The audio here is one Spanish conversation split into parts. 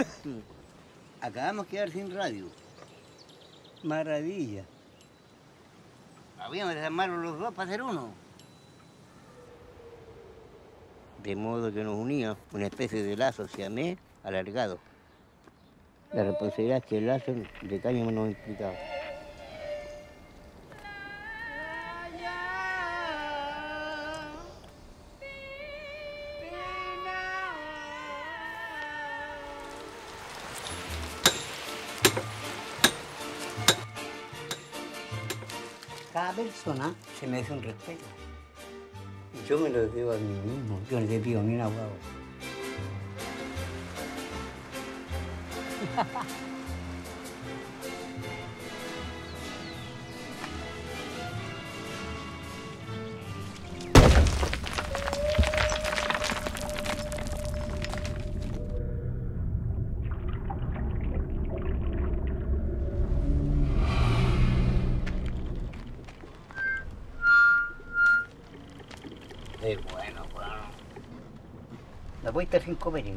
Acabamos de quedar sin radio. Maravilla. Habíamos desarmado los dos para hacer uno. De modo que nos unía una especie de lazo siamés alargado. La responsabilidad que el lazo de cáñamo nos implicaba. Cada persona se merece un respeto. Yo me lo debo a mí mismo, yo no le pido ni una guagua. Es bueno. La puesta sin comer.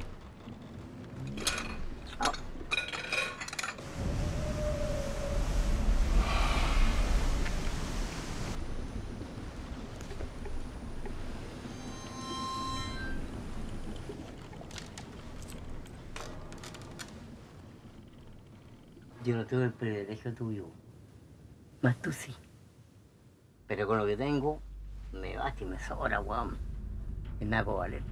Yo no tengo el privilegio tuyo, más tú sí. Pero con lo que tengo, me basta y me sobra, weón. Y me hago valer.